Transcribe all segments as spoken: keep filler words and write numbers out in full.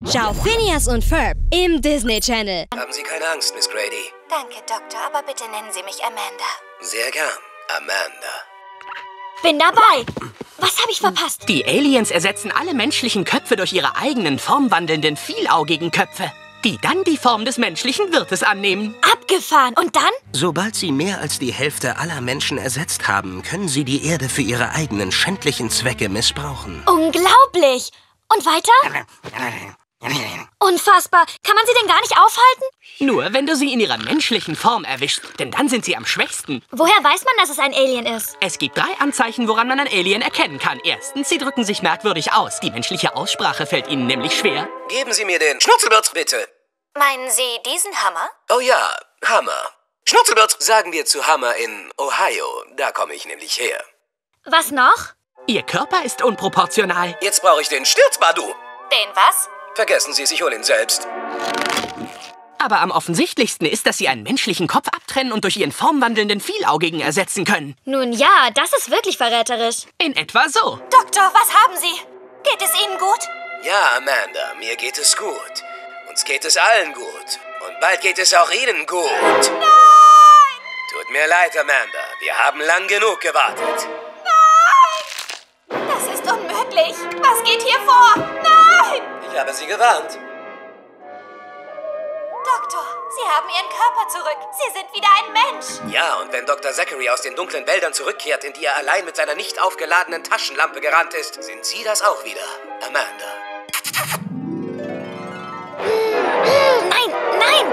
Schau Phineas und Ferb im Disney Channel. Haben Sie keine Angst, Miss Grady. Danke, Doktor, aber bitte nennen Sie mich Amanda. Sehr gern, Amanda. Bin dabei. Was habe ich verpasst? Die Aliens ersetzen alle menschlichen Köpfe durch ihre eigenen formwandelnden, vielaugigen Köpfe, die dann die Form des menschlichen Wirtes annehmen. Abgefahren. Und dann? Sobald sie mehr als die Hälfte aller Menschen ersetzt haben, können sie die Erde für ihre eigenen schändlichen Zwecke missbrauchen. Unglaublich. Und weiter? Unfassbar. Kann man sie denn gar nicht aufhalten? Nur wenn du sie in ihrer menschlichen Form erwischst, denn dann sind sie am schwächsten. Woher weiß man, dass es ein Alien ist? Es gibt drei Anzeichen, woran man ein Alien erkennen kann. Erstens, sie drücken sich merkwürdig aus. Die menschliche Aussprache fällt ihnen nämlich schwer. Geben Sie mir den Schnurzelbird, bitte. Meinen Sie diesen Hammer? Oh ja, Hammer. Schnurzelbird sagen wir zu Hammer in Ohio. Da komme ich nämlich her. Was noch? Ihr Körper ist unproportional. Jetzt brauche ich den Sturzbadu. Den was? Vergessen Sie es, ich hole ihn selbst. Aber am offensichtlichsten ist, dass sie einen menschlichen Kopf abtrennen und durch ihren formwandelnden Vielaugigen ersetzen können. Nun ja, das ist wirklich verräterisch. In etwa so. Doktor, was haben Sie? Geht es Ihnen gut? Ja, Amanda, mir geht es gut. Uns geht es allen gut. Und bald geht es auch Ihnen gut. Nein! Tut mir leid, Amanda. Wir haben lang genug gewartet. Nein! Das ist unmöglich. Was geht hier vor? Nein! Ich habe Sie gewarnt. Doktor, Sie haben Ihren Körper zurück. Sie sind wieder ein Mensch. Ja, und wenn Doktor Zachary aus den dunklen Wäldern zurückkehrt, in die er allein mit seiner nicht aufgeladenen Taschenlampe gerannt ist, sind Sie das auch wieder, Amanda. Nein, nein!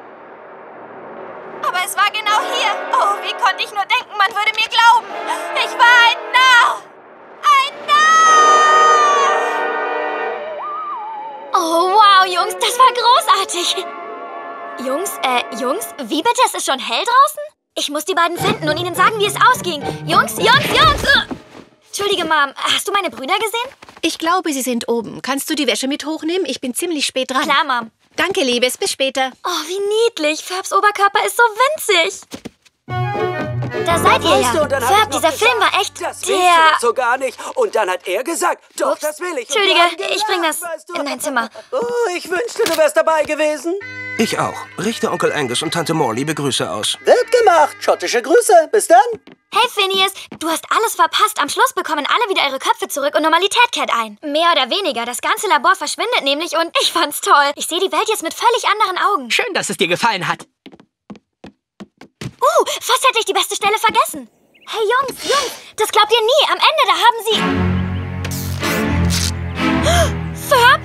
Aber es war genau hier. Oh, wie konnte ich nur denken, man würde mir glauben. Ich war ein Narr. Ein Narr! Oh, wow, Jungs, das war großartig. Jungs, äh, Jungs, wie bitte? Es ist schon hell draußen? Ich muss die beiden finden und ihnen sagen, wie es ausging. Jungs, Jungs, Jungs! Uh. Entschuldige, Mom, hast du meine Brüder gesehen? Ich glaube, sie sind oben. Kannst du die Wäsche mit hochnehmen? Ich bin ziemlich spät dran. Klar, Mom. Danke, Liebes. Bis später. Oh, wie niedlich. Ferbs Oberkörper ist so winzig. Da seid ihr Weißt du, ja. und dann hab Ferb, ich noch dieser gesagt, Film war echt das willst du der... doch so gar nicht. Und dann hat er gesagt, doch, Ups. das will ich. Und Entschuldige, wir haben gelacht, ich bring das weißt du? in dein Zimmer. Oh, ich wünschte, du wärst dabei gewesen. Ich auch. Richte Onkel Angus und Tante Morley liebe Grüße aus. Wird gemacht. Schottische Grüße. Bis dann. Hey, Phineas, du hast alles verpasst. Am Schluss bekommen alle wieder ihre Köpfe zurück und Normalität kehrt ein. Mehr oder weniger. Das ganze Labor verschwindet nämlich und ich fand's toll. Ich sehe die Welt jetzt mit völlig anderen Augen. Schön, dass es dir gefallen hat. Uh, fast hätte ich die beste Stelle vergessen. Hey, Jungs, Jungs, das glaubt ihr nie. Am Ende, da haben sie... Ferb?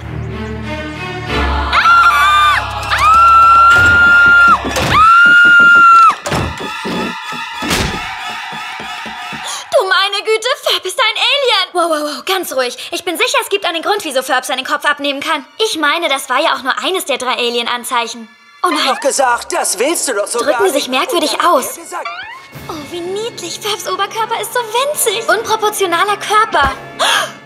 Du meine Güte, Ferb ist ein Alien! Wow, wow, wow, ganz ruhig. Ich bin sicher, es gibt einen Grund, wieso Ferb seinen Kopf abnehmen kann. Ich meine, das war ja auch nur eines der drei Alien-Anzeichen. Oh Ich hab nein, doch gesagt, das willst du doch so gar drücken nicht. sich merkwürdig Und dann hat aus. er gesagt, Oh, wie niedlich. Ferbs Oberkörper ist so winzig. Unproportionaler Körper.